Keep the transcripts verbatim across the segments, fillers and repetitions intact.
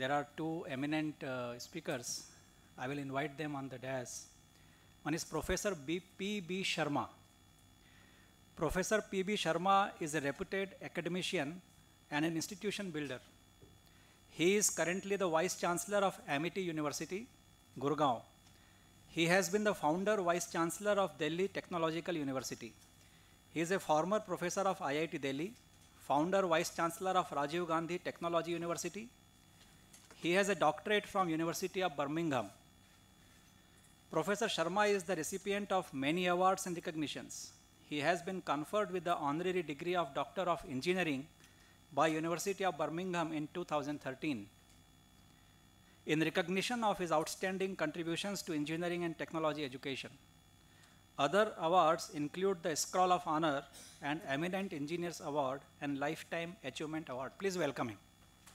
there are two eminent uh, speakers. I will invite them on the dais. One is Professor B. P B Sharma. Professor P B Sharma is a reputed academician and an institution builder. He is currently the Vice Chancellor of Amity University, Gurgaon. He has been the founder Vice Chancellor of Delhi Technological University. He is a former professor of I I T Delhi, founder Vice Chancellor of Rajiv Gandhi Technology University. He has a doctorate from University of Birmingham. Professor Sharma is the recipient of many awards and recognitions. He has been conferred with the honorary degree of Doctor of Engineering by University of Birmingham in two thousand thirteen. In recognition of his outstanding contributions to engineering and technology education. Other awards include the Scroll of Honor and Eminent Engineers Award and Lifetime Achievement Award. Please welcome him.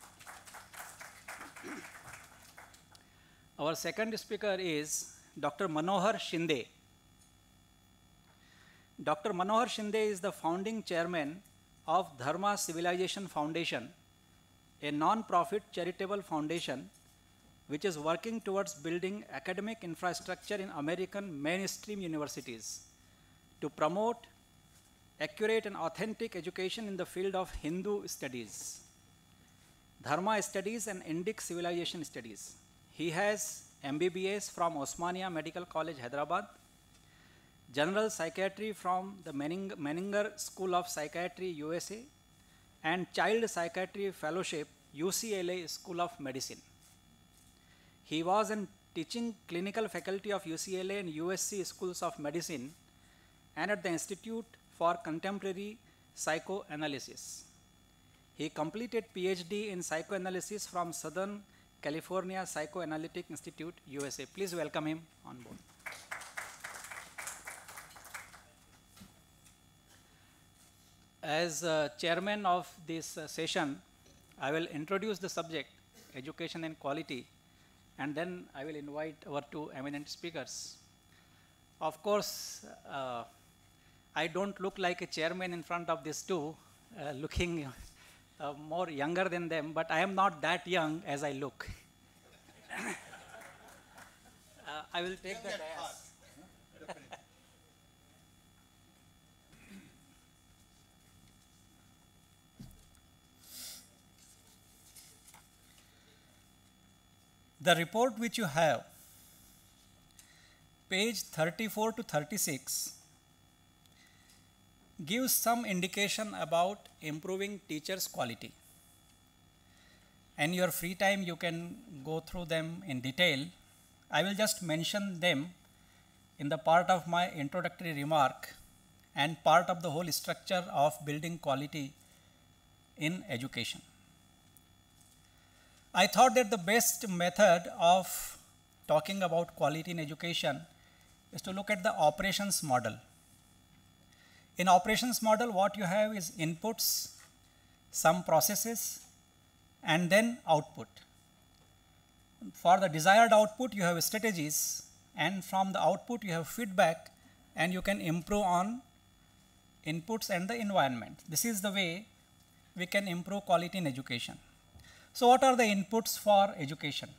Our second speaker is Doctor Manohar Shinde. Doctor Manohar Shinde is the founding chairman of Dharma Civilization Foundation, a non-profit charitable foundation which is working towards building academic infrastructure in American mainstream universities to promote accurate and authentic education in the field of Hindu studies, Dharma studies and Indic civilization studies. He has M B B S from Osmania Medical College, Hyderabad, General Psychiatry from the Menning Menninger School of Psychiatry, U S A, and Child Psychiatry Fellowship, U C L A School of Medicine. He was in teaching clinical faculty of U C L A and U S C Schools of Medicine and at the Institute for Contemporary Psychoanalysis. He completed PhD in psychoanalysis from Southern California Psychoanalytic Institute, U S A. Please welcome him on board. As uh, chairman of this uh, session, I will introduce the subject, education and quality, and then I will invite our two eminent speakers. Of course, uh, I don't look like a chairman in front of these two, uh, looking uh, more younger than them, but I am not that young as I look. uh, I will take the dais. The report which you have, page thirty-four to thirty-six, gives some indication about improving teachers' quality. And your free time you can go through them in detail. I will just mention them in the part of my introductory remark and part of the whole structure of building quality in education. I thought that the best method of talking about quality in education is to look at the operations model. In operations model, what you have is inputs, some processes, and then output. For the desired output, you have strategies, and from the output, you have feedback, and you can improve on inputs and the environment. This is the way we can improve quality in education. So what are the inputs for education?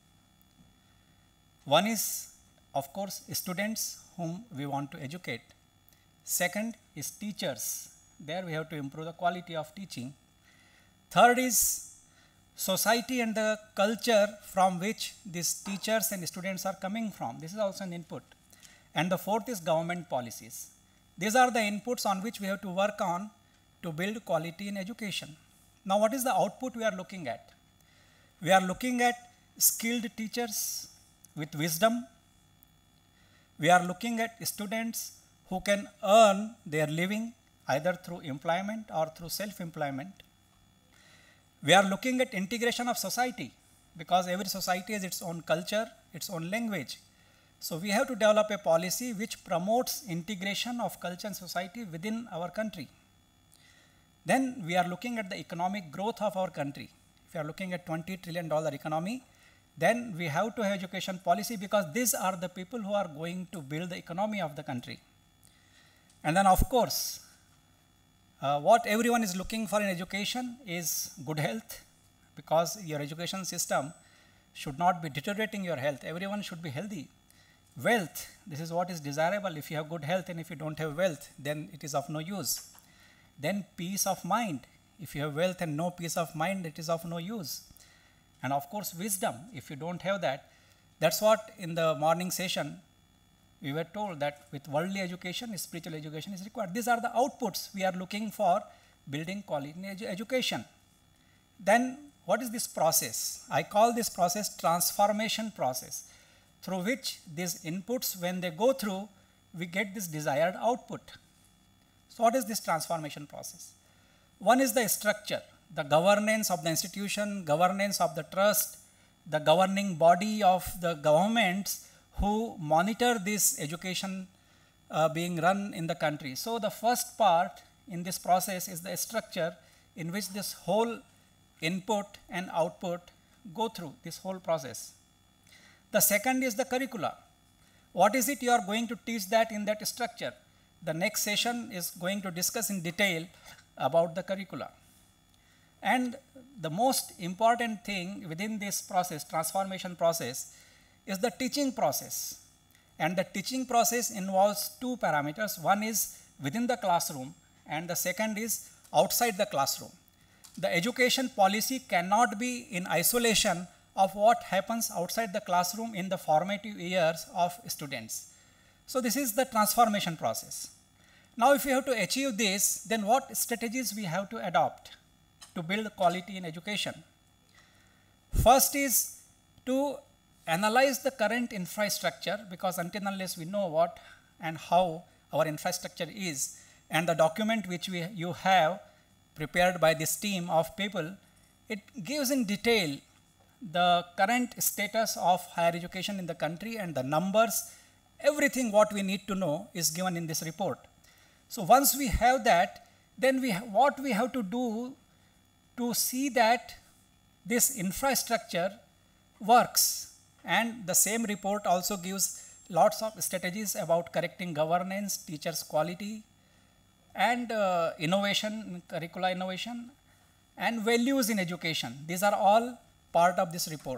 One is, of course, students whom we want to educate. Second is teachers. There we have to improve the quality of teaching. Third is society and the culture from which these teachers and students are coming from. This is also an input. And the fourth is government policies. These are the inputs on which we have to work on to build quality in education. Now, what is the output we are looking at? We are looking at skilled teachers with wisdom. We are looking at students who can earn their living either through employment or through self-employment. We are looking at integration of society because every society has its own culture, its own language. So we have to develop a policy which promotes integration of culture and society within our country. Then we are looking at the economic growth of our country. If you are looking at twenty trillion dollar economy, then we have to have education policy because these are the people who are going to build the economy of the country. And then of course, uh, what everyone is looking for in education is good health, because your education system should not be deteriorating your health. Everyone should be healthy. Wealth, this is what is desirable. If you have good health and if you don't have wealth, then it is of no use. Then peace of mind. If you have wealth and no peace of mind, it is of no use. And of course, wisdom. If you don't have that, that's what in the morning session we were told, that with worldly education, spiritual education is required. These are the outputs we are looking for building quality in edu education. Then what is this process? I call this process transformation process, through which these inputs, when they go through, we get this desired output. So what is this transformation process? One is the structure, the governance of the institution, governance of the trust, the governing body of the governments who monitor this education uh, being run in the country. So the first part in this process is the structure in which this whole input and output go through this whole process. The second is the curricula. What is it you are going to teach that in that structure? The next session is going to discuss in detail about the curricula. And the most important thing within this process, transformation process, is the teaching process. And the teaching process involves two parameters. One is within the classroom and the second is outside the classroom. The education policy cannot be in isolation of what happens outside the classroom in the formative years of students. So this is the transformation process. Now if we have to achieve this, then what strategies we have to adopt to build quality in education? First is to analyze the current infrastructure, because until unless we know what and how our infrastructure is, and the document which we, you have prepared by this team of people, it gives in detail the current status of higher education in the country, and the numbers, everything what we need to know is given in this report. So once we have that, then we what we have to do to see that this infrastructure works. And the same report also gives lots of strategies about correcting governance, teachers' quality, and uh, innovation, curricula innovation, and values in education. These are all part of this report.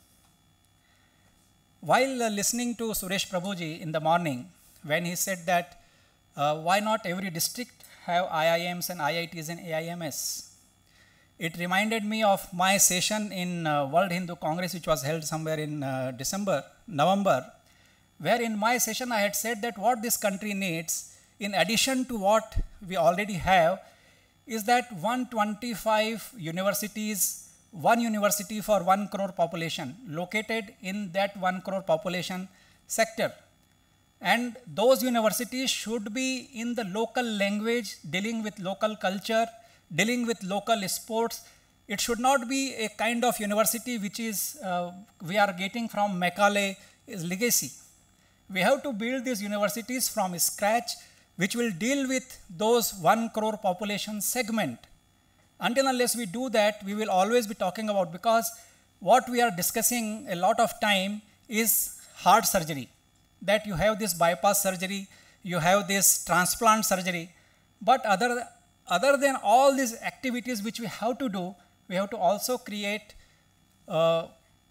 While uh, listening to Suresh Prabhuji in the morning, when he said that uh, why not every district have I I Ms and I I Ts and A I M S, it reminded me of my session in uh, World Hindu Congress, which was held somewhere in uh, December, November, where in my session I had said that what this country needs, in addition to what we already have, is that one hundred twenty-five universities, one university for one crore population located in that one crore population sector. And those universities should be in the local language, dealing with local culture, dealing with local sports. It should not be a kind of university which is, uh, we are getting from Macaulay legacy. We have to build these universities from scratch, which will deal with those one crore population segment. Until unless we do that, we will always be talking about, because what we are discussing a lot of time is heart surgery, that you have this bypass surgery, you have this transplant surgery, but other, other than all these activities which we have to do, we have to also create uh,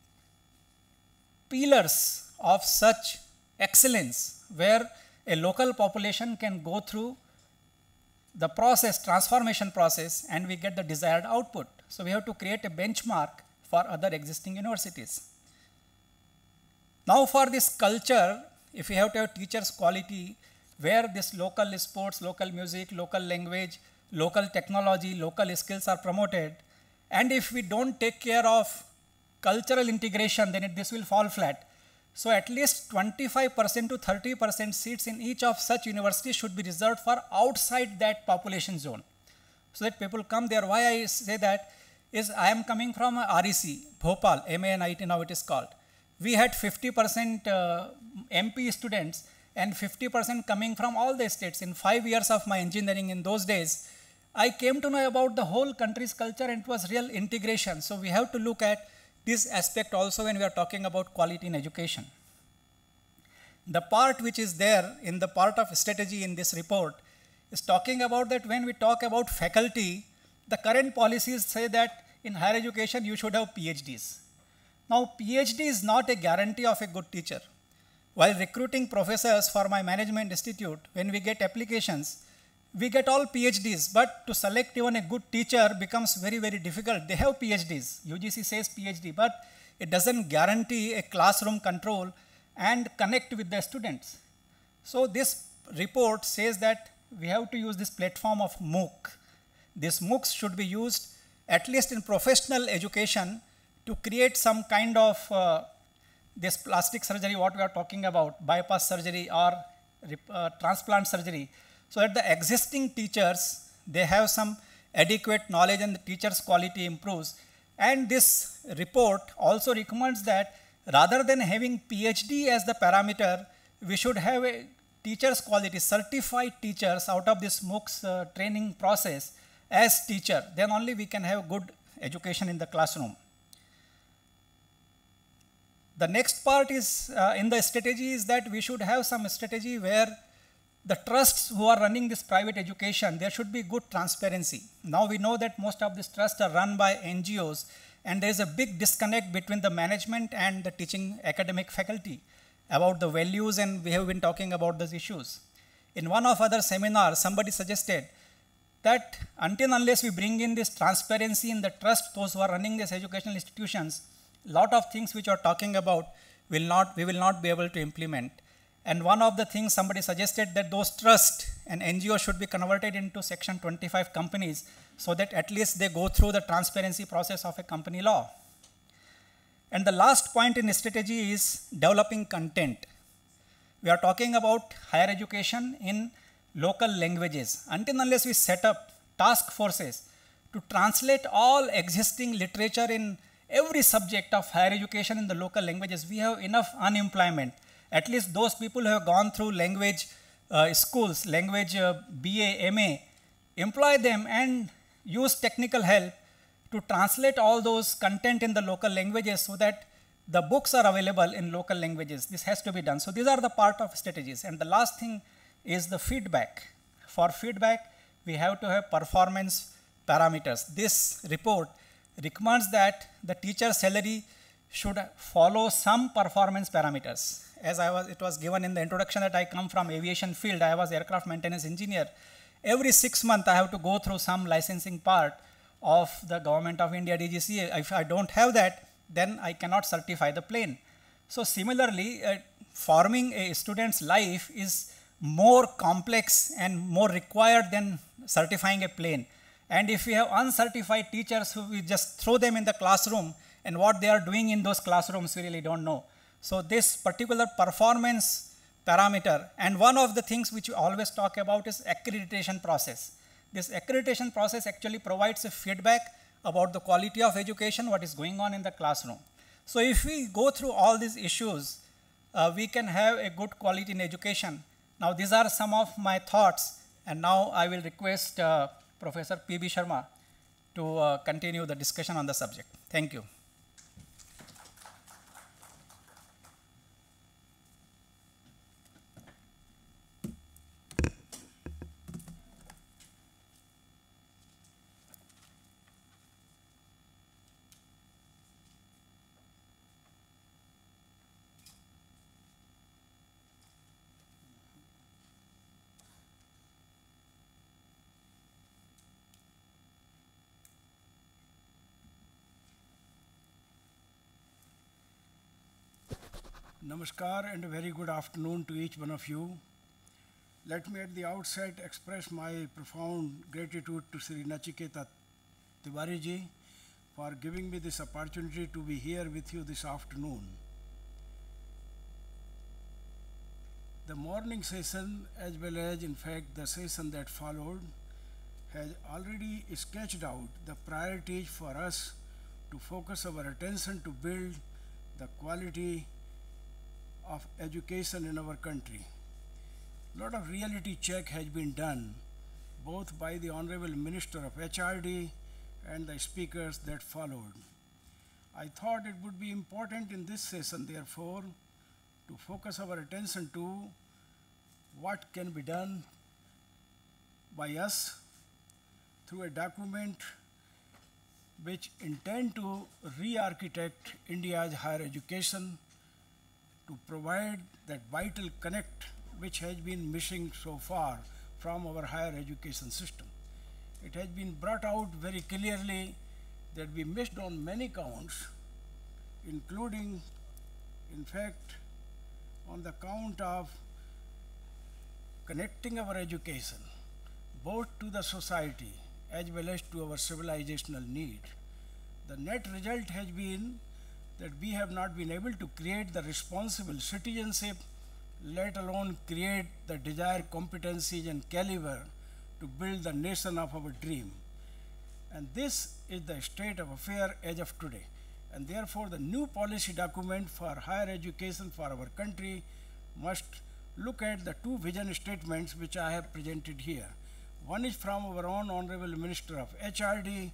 pillars of such excellence, where a local population can go through the process, transformation process, and we get the desired output. So we have to create a benchmark for other existing universities. Now for this culture, if we have to have teachers' quality, where this local sports, local music, local language, local technology, local skills are promoted, and if we don't take care of cultural integration, then it, this will fall flat. So at least twenty-five percent to thirty percent seats in each of such universities should be reserved for outside that population zone, so that people come there. Why I say that is, I am coming from R E C, Bhopal, M A N I T now it is called. We had fifty percent uh, M P students and fifty percent coming from all the states. In five years of my engineering in those days, I came to know about the whole country's culture, and it was real integration. So we have to look at this aspect also when we are talking about quality in education. The part which is there in the part of strategy in this report is talking about that when we talk about faculty, the current policies say that in higher education you should have PhDs. Now PhD is not a guarantee of a good teacher. While recruiting professors for my management institute, when we get applications, we get all PhDs, but to select even a good teacher becomes very, very difficult. They have PhDs. U G C says PhD, but it doesn't guarantee a classroom control and connect with the students. So this report says that we have to use this platform of MOOC. This MOOCs should be used at least in professional education to create some kind of uh, this plastic surgery, what we are talking about, bypass surgery or uh, transplant surgery, so that the existing teachers, they have some adequate knowledge and the teacher's quality improves. And this report also recommends that rather than having PhD as the parameter, we should have a teacher's quality, certified teachers out of this MOOCs uh, training process as teacher. Then only we can have good education in the classroom. The next part is uh, in the strategy is that we should have some strategy where the trusts who are running this private education, there should be good transparency. Now we know that most of these trusts are run by N G Os, and there is a big disconnect between the management and the teaching academic faculty about the values, and we have been talking about those issues. In one of other seminars, somebody suggested that until unless we bring in this transparency in the trust, those who are running these educational institutions, lot of things which you are talking about will not, we will not be able to implement. And one of the things somebody suggested that those trust and N G Os should be converted into section twenty-five companies so that at least they go through the transparency process of a company law. And the last point in strategy is developing content. We are talking about higher education in local languages. Until unless we set up task forces to translate all existing literature in every subject of higher education in the local languages, we have enough unemployment. At least those people who have gone through language uh, schools, language uh, B A, M A, employ them and use technical help to translate all those content in the local languages so that the books are available in local languages. This has to be done. So these are the part of strategies. And the last thing is the feedback. For feedback, we have to have performance parameters. This report recommends that the teacher salary should follow some performance parameters. As I was, it was given in the introduction that I come from aviation field, I was aircraft maintenance engineer. Every six months I have to go through some licensing part of the Government of India D G C A. If I don't have that, then I cannot certify the plane. So similarly, uh, forming a student's life is more complex and more required than certifying a plane. And if we have uncertified teachers who we just throw them in the classroom, and what they are doing in those classrooms we really don't know. So this particular performance parameter, and one of the things which we always talk about is accreditation process. This accreditation process actually provides a feedback about the quality of education, what is going on in the classroom. So if we go through all these issues, uh, we can have a good quality in education. Now these are some of my thoughts, and now I will request uh, Professor P B Sharma to uh, continue the discussion on the subject. Thank you. Namaskar and a very good afternoon to each one of you. Let me at the outset express my profound gratitude to Sri Nachiketa Tiwari ji for giving me this opportunity to be here with you this afternoon. The morning session, as well as in fact the session that followed, has already sketched out the priorities for us to focus our attention to build the quality of education in our country. A lot of reality check has been done both by the Honorable Minister of H R D and the speakers that followed. I thought it would be important in this session, therefore, to focus our attention to what can be done by us through a document which intend to re-architect India's higher education to provide that vital connect which has been missing so far from our higher education system. It has been brought out very clearly that we missed on many counts, including, in fact, on the count of connecting our education both to the society as well as to our civilizational need. The net result has been that we have not been able to create the responsible citizenship, let alone create the desired competencies and caliber to build the nation of our dream. And this is the state of affair as of today. And therefore, the new policy document for higher education for our country must look at the two vision statements which I have presented here. One is from our own Honorable Minister of H R D,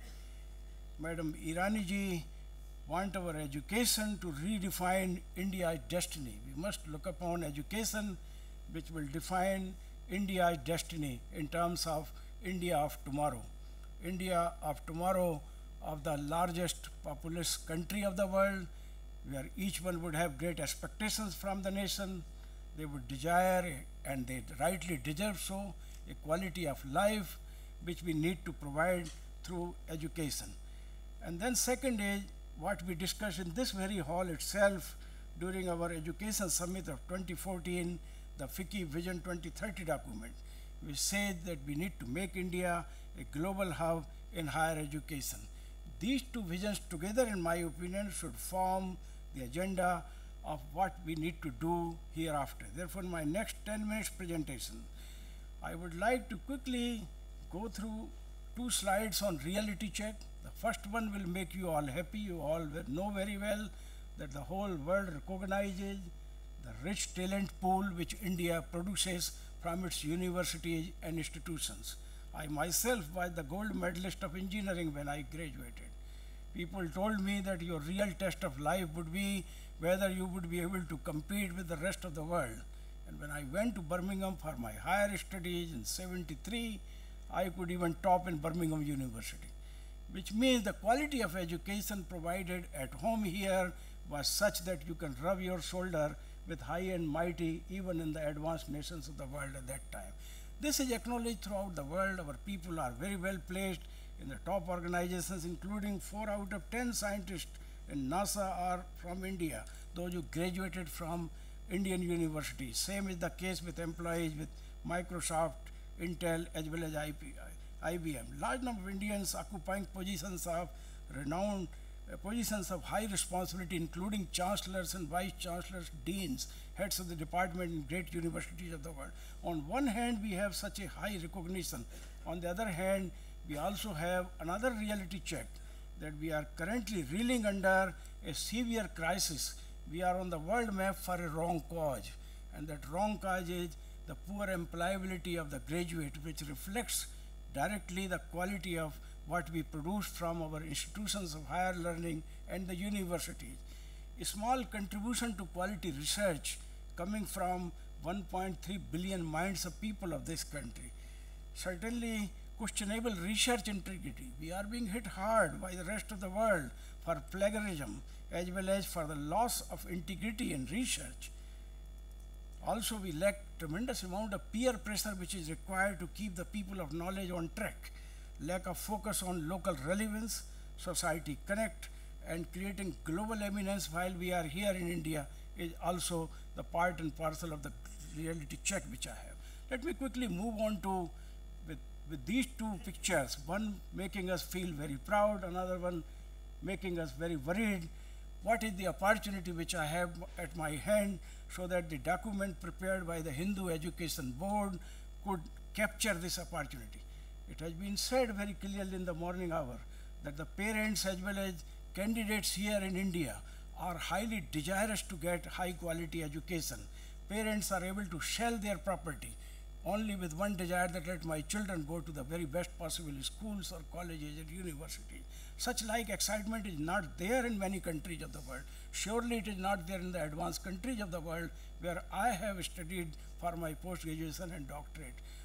Madam Irani ji, want our education to redefine India's destiny. We must look upon education which will define India's destiny in terms of India of tomorrow. India of tomorrow of the largest populous country of the world, where each one would have great expectations from the nation. They would desire, and they rightly deserve so, a quality of life which we need to provide through education. And then second is what we discussed in this very hall itself during our education summit of twenty fourteen, the F I C I Vision twenty thirty document, which said that we need to make India a global hub in higher education. These two visions together, in my opinion, should form the agenda of what we need to do hereafter. Therefore, in my next ten minutes presentation, I would like to quickly go through two slides on reality check. The first one will make you all happy. You all know very well that the whole world recognizes the rich talent pool which India produces from its universities and institutions. I myself was the gold medalist of engineering when I graduated. People told me that your real test of life would be whether you would be able to compete with the rest of the world. And when I went to Birmingham for my higher studies in seventy-three, I could even top in Birmingham University, which means the quality of education provided at home here was such that you can rub your shoulder with high and mighty even in the advanced nations of the world at that time. This is acknowledged throughout the world. Our people are very well placed in the top organizations, including four out of ten scientists in NASA are from India, those who graduated from Indian universities. Same is the case with employees with Microsoft, Intel, as well as I B M. Large number of Indians occupying positions of renowned uh, positions of high responsibility, including chancellors and vice chancellors, deans, heads of the department in great universities of the world. On one hand, we have such a high recognition. On the other hand, we also have another reality check, that we are currently reeling under a severe crisis. We are on the world map for a wrong cause, and that wrong cause is the poor employability of the graduate, which reflects directly the quality of what we produce from our institutions of higher learning and the universities. A small contribution to quality research coming from one point three billion minds of people of this country. Certainly questionable research integrity. We are being hit hard by the rest of the world for plagiarism as well as for the loss of integrity in research. Also, we lack tremendous amount of peer pressure which is required to keep the people of knowledge on track. Lack of focus on local relevance, society connect, and creating global eminence while we are here in India is also the part and parcel of the reality check which I have. Let me quickly move on to, with, with these two pictures, one making us feel very proud, another one making us very worried. What is the opportunity which I have at my hand so that the document prepared by the Hindu Education Board could capture this opportunity? It has been said very clearly in the morning hour that the parents as well as candidates here in India are highly desirous to get high quality education. Parents are able to sell their property only with one desire, that let my children go to the very best possible schools or colleges and universities. Such like excitement is not there in many countries of the world. Surely it is not there in the advanced countries of the world where I have studied for my post-graduation and doctorate.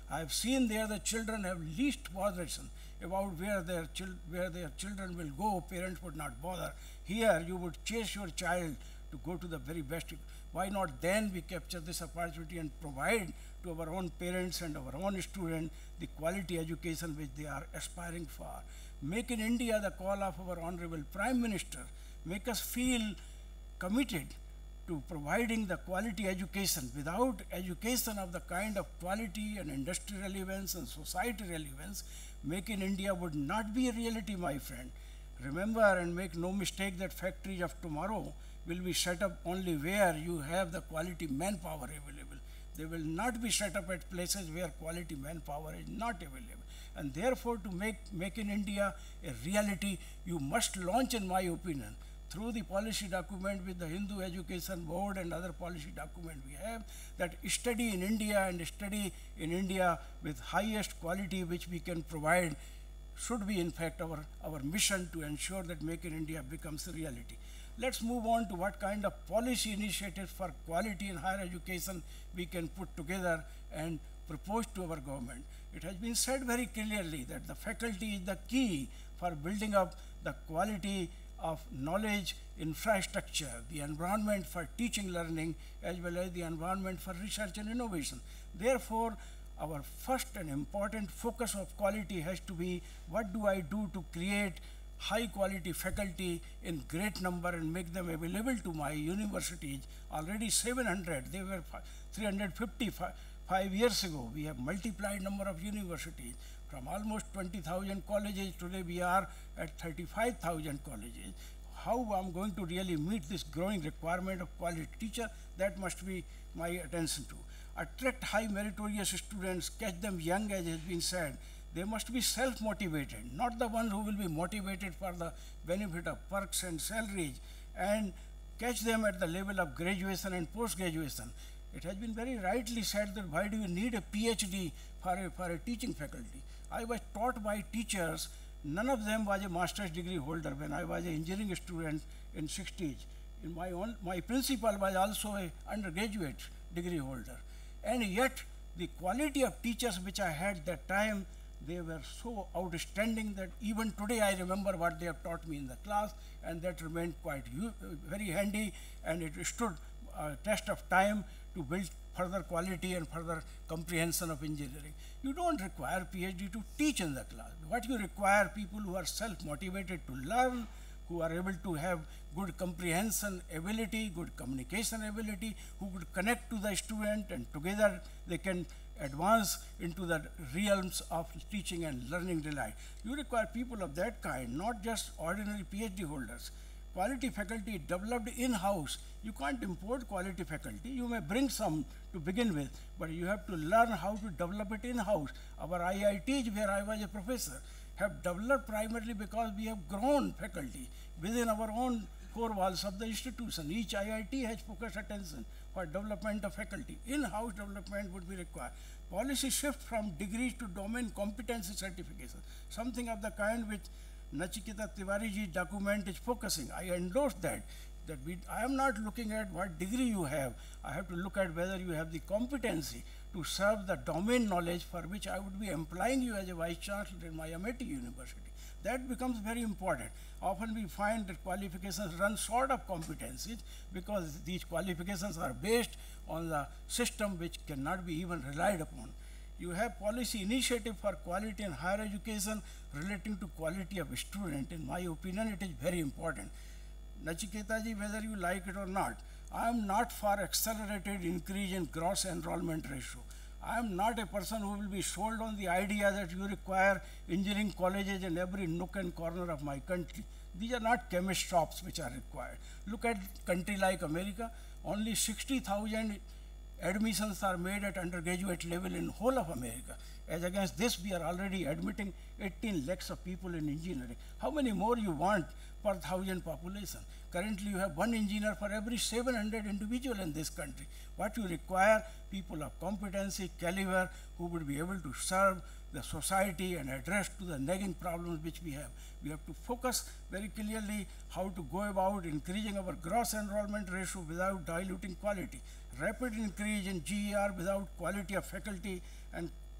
I have seen there the children have least bothersome about where their, chil where their children will go. Parents would not bother. Here you would chase your child to go to the very best. Why not then we capture this opportunity and provide to our own parents and our own students the quality education which they are aspiring for. Make in India the call of our Honorable Prime Minister. Make us feel committed to providing the quality education. Without education of the kind of quality and industry relevance and society relevance, Make in India would not be a reality, my friend. Remember and make no mistake that factories of tomorrow will be set up only where you have the quality manpower available. They will not be set up at places where quality manpower is not available. And therefore, to make Make in India a reality, you must launch, in my opinion, through the policy document with the Hindu Education Board and other policy document we have, that study in India and study in India with highest quality which we can provide should be in fact our, our mission to ensure that Make in India becomes a reality. Let's move on to what kind of policy initiatives for quality in higher education we can put together and propose to our government. It has been said very clearly that the faculty is the key for building up the quality of knowledge infrastructure, the environment for teaching learning, as well as the environment for research and innovation. Therefore, our first and important focus of quality has to be, what do I do to create high quality faculty in great number and make them available to my universities. Already seven hundred, they were three hundred fifty-five years ago. We have multiplied number of universities. From almost twenty thousand colleges, today we are at thirty-five thousand colleges. How I'm going to really meet this growing requirement of quality teacher, that must be my attention to. Attract high meritorious students, catch them young, as has been said. They must be self-motivated, not the ones who will be motivated for the benefit of perks and salaries, and catch them at the level of graduation and post-graduation. It has been very rightly said that why do you need a PhD for a, for a teaching faculty? I was taught by teachers, none of them was a master's degree holder when I was an engineering student in sixties. In my own, my principal was also an undergraduate degree holder. And yet, the quality of teachers which I had that time, they were so outstanding that even today I remember what they have taught me in the class, and that remained quite very handy, and it stood a test of time to build further quality and further comprehension of engineering. You don't require PhD to teach in the class. What you require, people who are self-motivated to learn, who are able to have good comprehension ability, good communication ability, who could connect to the student, and together they can advance into the realms of teaching and learning delight. You require people of that kind, not just ordinary PhD holders. Quality faculty developed in-house. You can't import quality faculty. You may bring some to begin with, but you have to learn how to develop it in-house. Our I I Ts, where I was a professor, have developed primarily because we have grown faculty within our own four walls of the institution. Each I I T has focused attention for development of faculty. In-house development would be required. Policy shift from degrees to domain competency certification, something of the kind which Nachiketa Tiwari's document is focusing. I endorse that. That we, I am not looking at what degree you have. I have to look at whether you have the competency to serve the domain knowledge for which I would be employing you as a vice chancellor in my Amity University. That becomes very important. Often we find that qualifications run short of competencies because these qualifications are based on the system which cannot be even relied upon. You have policy initiative for quality in higher education relating to quality of student. In my opinion, it is very important. Nachiketa ji, whether you like it or not, I am not for accelerated increase in gross enrollment ratio. I am not a person who will be sold on the idea that you require engineering colleges in every nook and corner of my country. These are not chemist shops which are required. Look at country like America, only sixty thousand admissions are made at undergraduate level in whole of America. As against this, we are already admitting eighteen lakhs of people in engineering. How many more you want per thousand population? Currently, you have one engineer for every seven hundred individual in this country. What you require, people of competency, caliber, who would be able to serve the society and address to the nagging problems which we have. We have to focus very clearly how to go about increasing our gross enrollment ratio without diluting quality. Rapid increase in G E R without quality of faculty and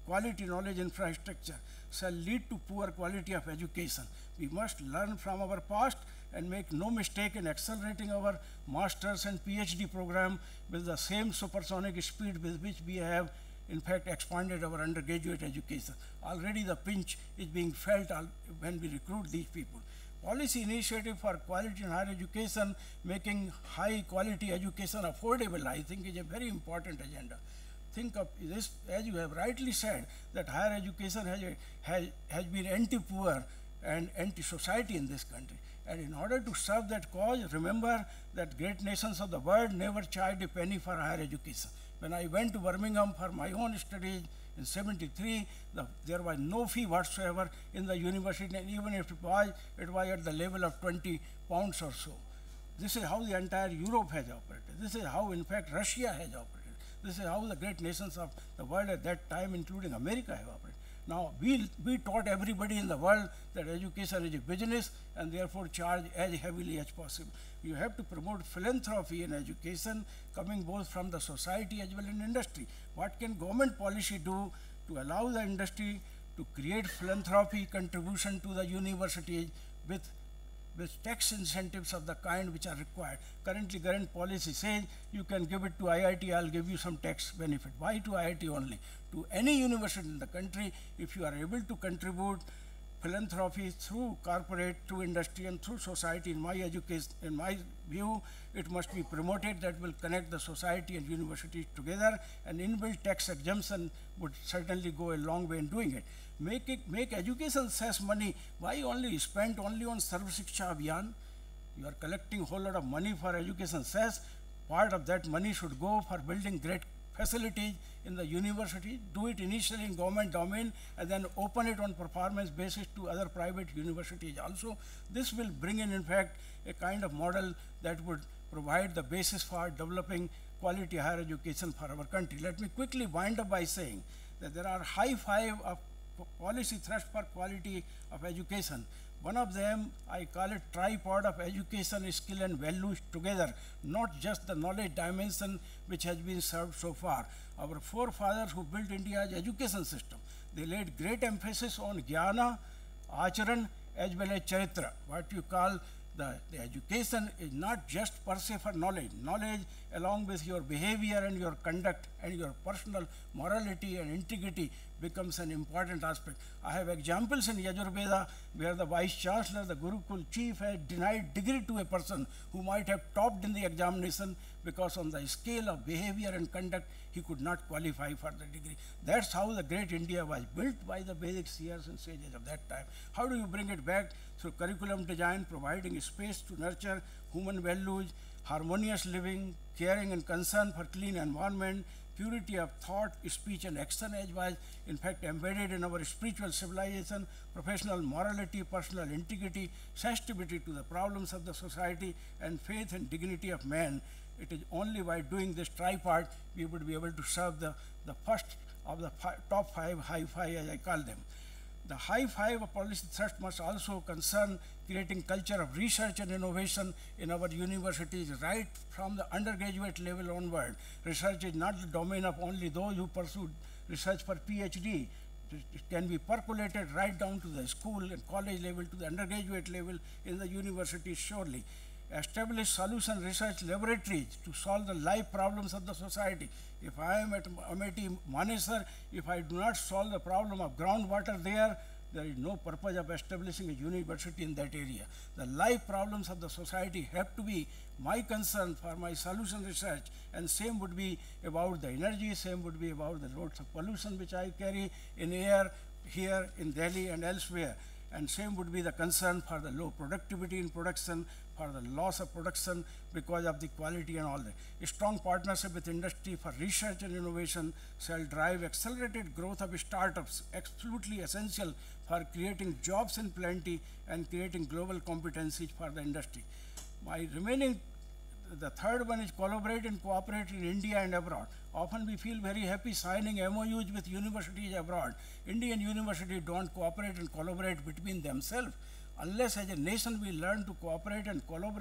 quality knowledge infrastructure shall lead to poor quality of education. We must learn from our past and make no mistake in accelerating our master's and PhD program with the same supersonic speed with which we have in fact expanded our undergraduate education. Already the pinch is being felt when we recruit these people. Policy initiative for quality in higher education, making high quality education affordable, I think is a very important agenda. Think of this, as you have rightly said, that higher education has, a, has, has been anti-poor and anti-society in this country. And in order to serve that cause, remember that great nations of the world never charged a penny for higher education. When I went to Birmingham for my own studies in seventy-three, the, there was no fee whatsoever in the university, and even if it was, it was at the level of twenty pounds or so. This is how the entire Europe has operated. This is how, in fact, Russia has operated. This is how the great nations of the world at that time, including America, have operated. Now, we, we taught everybody in the world that education is a business and therefore charge as heavily as possible. You have to promote philanthropy in education, coming both from the society as well as industry. What can government policy do to allow the industry to create philanthropy contribution to the universities with, with tax incentives of the kind which are required? Currently, current policy says you can give it to I I T, I'll give you some tax benefit. Why to I I T only? To any university in the country, if you are able to contribute philanthropy through corporate, through industry, and through society, in my education, in my view, it must be promoted. That will connect the society and universities together, and inbuilt tax exemption would certainly go a long way in doing it. Make it, make education cess money. Why only spent only on Sarv Shiksha Abhiyan? You are collecting a whole lot of money for education cess. Part of that money should go for building great facilities in the university. Do it initially in government domain and then open it on performance basis to other private universities also. This will bring in, in fact, a kind of model that would provide the basis for developing quality higher education for our country. Let me quickly wind up by saying that there are high five of policy thrust for quality of education. One of them, I call it tripod of education, skill and values together, not just the knowledge dimension which has been served so far. Our forefathers who built India's education system, they laid great emphasis on jnana, acharan, as well as charitra. What you call the, the education is not just per se for knowledge. Knowledge along with your behavior and your conduct and your personal morality and integrity becomes an important aspect. I have examples in Yajurveda where the vice chancellor, the Gurukul chief, has denied degree to a person who might have topped in the examination because on the scale of behavior and conduct, he could not qualify for the degree. That's how the great India was built by the Vedic seers and sages of that time. How do you bring it back? Through curriculum design, providing space to nurture human values, harmonious living, caring and concern for clean environment, purity of thought, speech and action, as was in fact embedded in our spiritual civilization, professional morality, personal integrity, sensitivity to the problems of the society, and faith and dignity of man. It is only by doing this tripod we would be able to serve the, the first of the fi top five high five, as I call them. The high five of policy thrust must also concern creating culture of research and innovation in our universities right from the undergraduate level onward. Research is not the domain of only those who pursue research for PhD. It can be percolated right down to the school and college level, to the undergraduate level in the universities surely. Establish solution research laboratories to solve the life problems of the society. If I am at Amity Manesar, if I do not solve the problem of groundwater there, there is no purpose of establishing a university in that area. The life problems of the society have to be my concern for my solution research, and same would be about the energy, same would be about the loads of pollution which I carry in air here in Delhi and elsewhere. And same would be the concern for the low productivity in production, for the loss of production because of the quality and all that. A strong partnership with industry for research and innovation shall drive accelerated growth of startups, absolutely essential for creating jobs in plenty and creating global competencies for the industry. My remaining, the third one is collaborate and cooperate in India and abroad. Often we feel very happy signing M O Us with universities abroad. Indian universities don't cooperate and collaborate between themselves. Unless as a nation we learn to cooperate and collaborate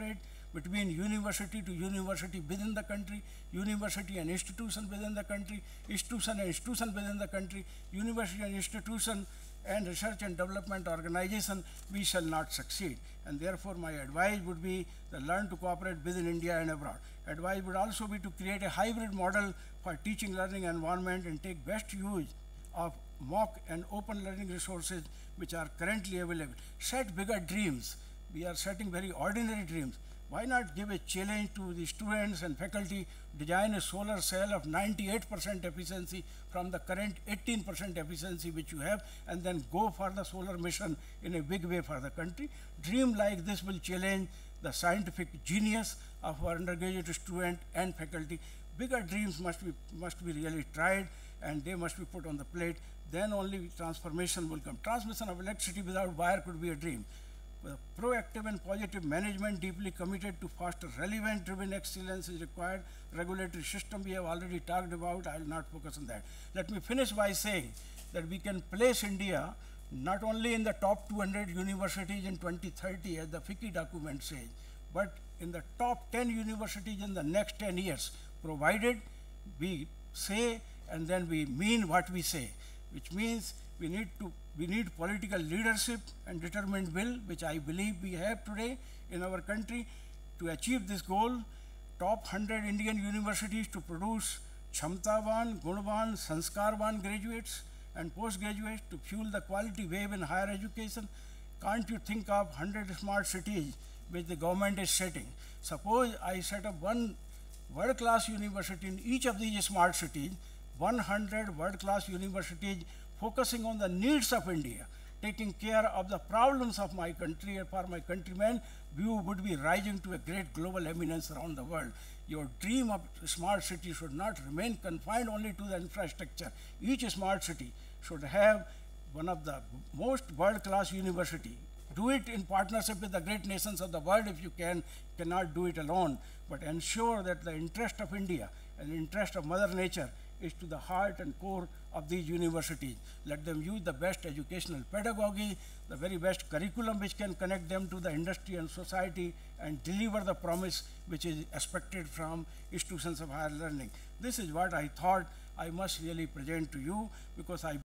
between university to university within the country, university and institution within the country, institution and institution within the country, university and institution and research and development organization, we shall not succeed. And therefore, my advice would be to learn to cooperate within India and abroad. Advice would also be to create a hybrid model for teaching learning environment and take best use of mock and open learning resources which are currently available. Set bigger dreams. We are setting very ordinary dreams. Why not give a challenge to the students and faculty, design a solar cell of ninety-eight percent efficiency from the current eighteen percent efficiency which you have, and then go for the solar mission in a big way for the country. Dream like this will challenge the scientific genius of our undergraduate student and faculty. Bigger dreams must be, must be really tried, and they must be put on the plate. Then only transformation will come. Transmission of electricity without wire could be a dream. With proactive and positive management deeply committed to foster relevant driven excellence is required. Regulatory system we have already talked about. I will not focus on that. Let me finish by saying that we can place India not only in the top two hundred universities in twenty thirty as the F I C C I document says, but in the top ten universities in the next ten years, provided we say and then we mean what we say, which means we need to we need political leadership and determined will, which I believe we have today in our country. To achieve this goal, top one hundred Indian universities to produce Kshamtavan, Gunvan, Sanskarvan graduates and postgraduates to fuel the quality wave in higher education. Can't you think of one hundred smart cities which the government is setting? Suppose I set up one world-class university in each of these smart cities, one hundred world-class universities focusing on the needs of India, taking care of the problems of my country and for my countrymen, we would be rising to a great global eminence around the world. Your dream of smart city should not remain confined only to the infrastructure. Each smart city should have one of the most world-class university. Do it in partnership with the great nations of the world if you can, cannot do it alone, but ensure that the interest of India and the interest of Mother Nature is to the heart and core of these universities. Let them use the best educational pedagogy, the very best curriculum which can connect them to the industry and society and deliver the promise which is expected from institutions of higher learning. This is what I thought I must really present to you, because I